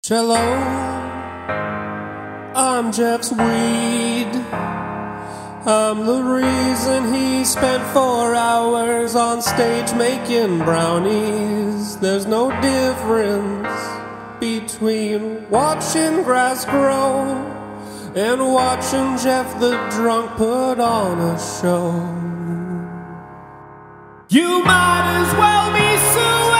Cello, I'm Jeff's weed. I'm the reason he spent 4 hours on stage making brownies. There's no difference between watching grass grow and watching Jeff the drunk put on a show. You might as well be suing